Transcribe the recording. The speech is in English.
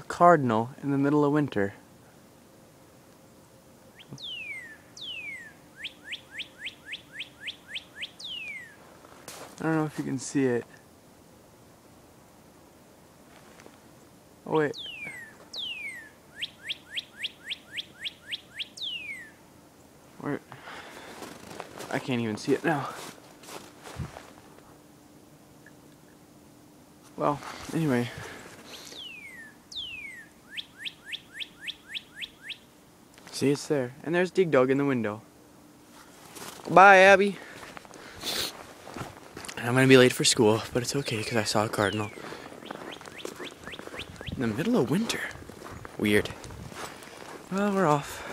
cardinal in the middle of winter. I don't know if you can see it. Oh wait. Where? I can't even see it now. Well, anyway. See, it's there. And there's Dig Dog in the window. Bye, Abby. I'm gonna be late for school, but it's okay because I saw a cardinal. In the middle of winter. Weird. Well, we're off.